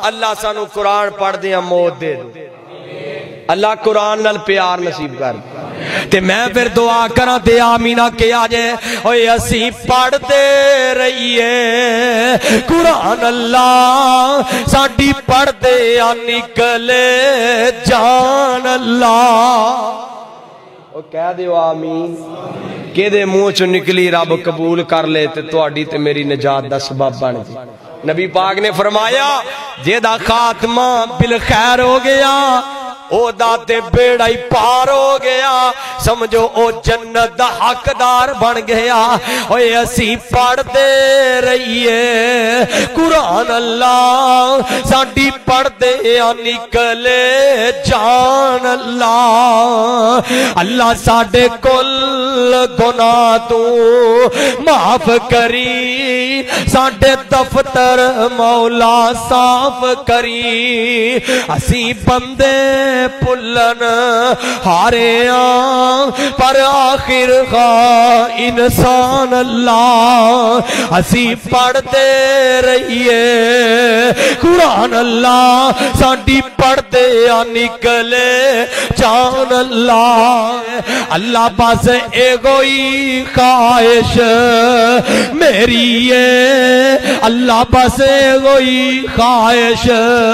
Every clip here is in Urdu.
اللہ سانو قرآن پڑھ دیاں موت دے دے، اللہ قرآن نال پیار نصیب کر تے میں پھر دعا کرا تے آمینہ کیا جے اوے اسی پڑھ دے رہیے قرآن اللہ ساڑی پڑھ دے یا نکلے جان اللہ۔ وہ کہہ دیو آمین کہ دے منہ چو نکلی رب قبول کر لے تے تواڈی تے میری نجات دا سبب بن جائے۔ نبی پاک نے فرمایا جے دا خاتمہ بالخیر ہو گیا او داتے بیڑا ہی پار ہو گیا، سمجھو او جنت دا حقدار بن گیا۔ اوے اسی پڑھ دے رہیے قرآن اللہ ساڑی پڑھ دے یا نکلے جان اللہ۔ اللہ ساڑے کل گناہ تو معاف کری، ساڑے دفتر مولا صاف کری، اسی بندے پلن ہارے آن پر آخر خواہ انسان اللہ۔ اسی پڑھ دے رہیے قرآن اللہ ساڑی پڑھ دے یا نکلے جان اللہ۔ اللہ بس ایگوئی خواہش میری ہے، اللہ بس ایگوئی خواہش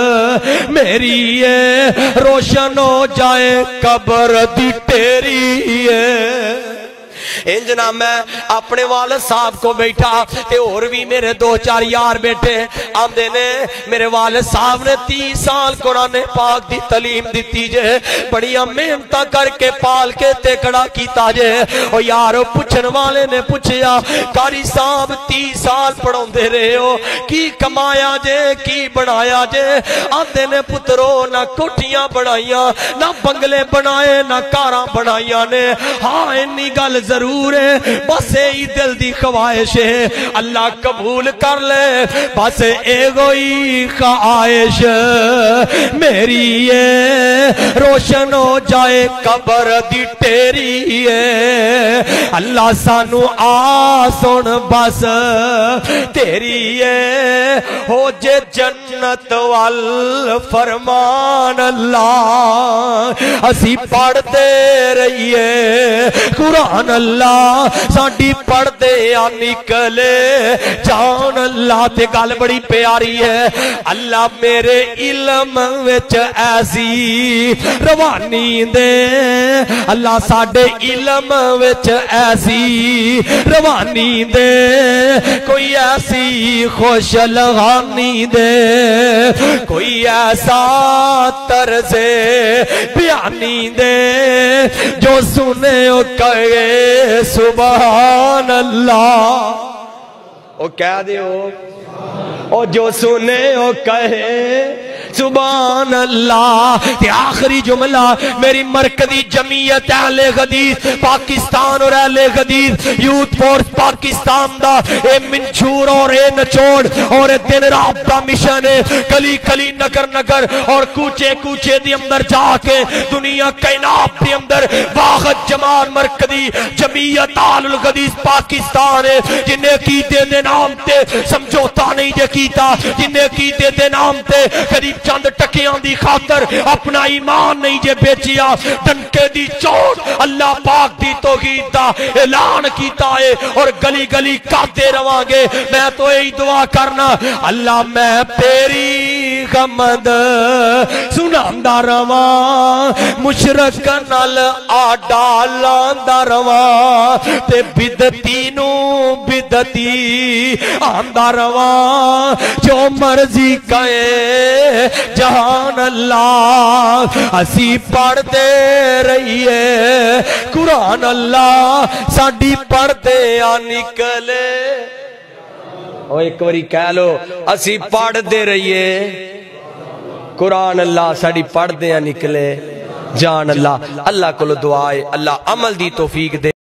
میری ہے، روشن ہو جائے قبر دی تیری ہے۔ انجنا میں اپنے والد صاحب کو بیٹھا تے اور بھی میرے دو چار یار بیٹھے آمدے نے میرے والد صاحب نے 30 سال قرآن پاک دی تعلیم دیتی جے، بڑی محنتاں کر کے پال کے تکڑا کیتا جے۔ او یارو پوچھن والے نے پوچھیا قاری صاحب 30 سال پڑھون دے رہے ہو کی کمایا جے کی بنایا جے؟ آندے نے پترو نہ کوٹھیاں بنائیاں نہ بنگلے بنائے نہ کاراں بنائیاں نے، ہاں انی گل ضرور ہے بس ای دل دی خواہش ہے اللہ قبول کر لے، بس ایگوئی خواہش میری ہے، روشن ہو جائے قبر دی تیری ہے۔ اللہ سانو آسن بس تیری ہے، ہو جے جنت والفرمان اللہ۔ اسی پڑھ دے رہیے قرآن اللہ ساڑی پڑھ دے یا نکلے جان اللہ۔ تے گل بڑی پیاری ہے، اللہ میرے علم وچ ایسی روانی دے، اللہ ساڑے علم وچ ایسی روانی دے، کوئی ایسی خوش لغانی دے، کوئی ایسا طرز بیانی دے جو سنے او کہے سبحان اللہ۔ او کہہ دیو او جو سنے او کہے سبحان اللہ۔ تے آخری جملہ میری مرکزی جمعیت اہل حدیث پاکستان اور اہل حدیث یوتھ فورس پاکستان دا اے منشور اور اے نچوڑ اور اے دن رات دا مشن ہے، کلی کلی نگر نگر اور کوچے کوچے دی اندر جا کے دنیا کائنات دی اندر واحد جماعت مرکزی جمعیت اہل حدیث پاکستان ہے، جنہیں کیتے دے نام تے سمجھوتا نہیں جے کیتا، جنہیں کیتے دے نام تے قریب چند ٹکیاں دی خاطر اپنا ایمان نہیں جے بیچیا، ڈنکے دی چوٹ اللہ پاک دی توحید دا اعلان کیتا ہے اور گلی گلی کاتے رواں گے۔ میں تو یہی دعا کرنا اللہ میں تیری حمد سناندا رواں، مشرک نال آڈا لاندا رواں، تے بدعتی نو بدعتی آندا رواں، جو مرضی کہے جہان اللہ۔ اسی پڑھ دے رہیے قرآن اللہ ساڑی پڑھ دے یا نکلے، او ایک وری کہہ لو اسی پڑھ دے رہیے قرآن اللہ ساڑی پڑھ دے یا نکلے جان اللہ۔ اللہ کو دعائے اللہ عمل دی توفیق دے۔